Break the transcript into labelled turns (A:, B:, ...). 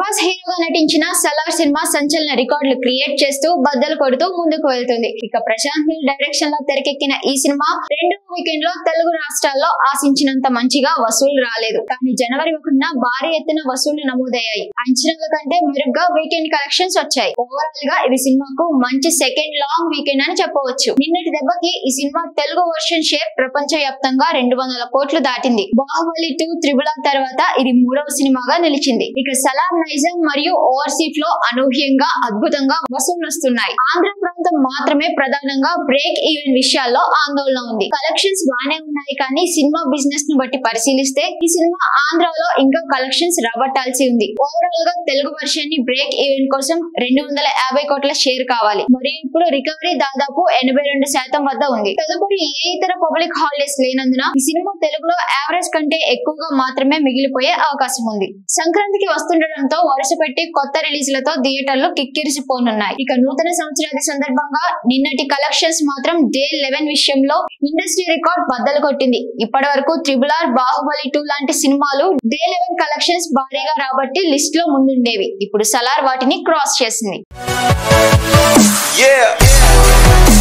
A: ప్రభాస్ హీరోగా నటించిన సలార్ సినిమా సంచలన రికార్డులు క్రియేట్ చేస్తూ బద్దలు కొడుతూ ముందుకు వెళ్తుంది. ఇక ప్రశాంత్ నీల్ డైరెక్షన్ లో తెరకెక్కిన ఈ సినిమా రెండో వీకెండ్ లో తెలుగు రాష్ట్రాల్లో ఆశించినంత మంచిగా వసూలు రాలేదు. కానీ జనవరి 1న భారీ ఎత్తున వసూళ్లు నమోదయ్యాయి. అంచనాల కంటే మెరుగ్గా వీకెండ్ కలెక్షన్స్ వచ్చాయి. ఓవరాల్ గా ఇది సినిమాకు మంచి సెకండ్ లాంగ్ వీకెండ్ అని చెప్పవచ్చు. నిన్నటి దెబ్బకి ఈ సినిమా తెలుగు వర్షన్ షేర్ ప్రపంచ వ్యాప్తంగా 200 కోట్లు దాటింది. బాహుబలి 2 త్రిబుల్ ఆర్ తర్వాత ఇది మూడవ సినిమాగా నిలిచింది. ఇక సలార్ నైజాం మరియు ఓవర్సీస్ లో అనూహ్యంగా అద్భుతంగా వసూళ్లు వస్తున్నాయి. ఆంధ్ర ప్రాంతం మాత్రమే ప్రధానంగా బ్రేక్ ఈవెన్ విషయాల్లో ఆందోళన ఉంది. కలెక్షన్స్ బానే ఉన్నాయి, కానీ సినిమా బిజినెస్ ను బట్టి పరిశీలిస్తే ఈ సినిమా ఆంధ్రాలో ఇంకా కలెక్షన్స్ రాబట్టాల్సి ఉంది. ఓవరాల్ గా తెలుగు వర్షన్ ని బ్రేక్ ఈవెన్ కోసం 250 కోట్ల షేర్ కావాలి. మరియు ఇప్పుడు రికవరీ దాదాపు 82% వద్ద ఉంది. తదుపరి ఏ ఇతర పబ్లిక్ హాలిడేస్ లేనందున ఈ సినిమా తెలుగులో యావరేజ్ కంటే ఎక్కువగా మాత్రమే మిగిలిపోయే అవకాశం ఉంది. సంక్రాంతికి వస్తుండటంతో వరుస పెట్టి కొత్త రిలీజ్లతో థియేటర్లు కిక్కిరిసిపోనున్నాయి. ఇక నూతన సంవత్సరాది సందర్భంగా నిన్నటి కలెక్షన్స్ మాత్రం డే 11 విషయంలో ఇండస్ట్రీ రికార్డ్ బద్దలు కొట్టింది. ఇప్పటి వరకు త్రిబుల్ ఆర్, బాహుబలి 2 లాంటి సినిమాలు డే 11 కలెక్షన్స్ భారీగా రాబట్టి లిస్ట్ లో ముందుండేవి. ఇప్పుడు సలార్ వాటిని క్రాస్ చేసింది.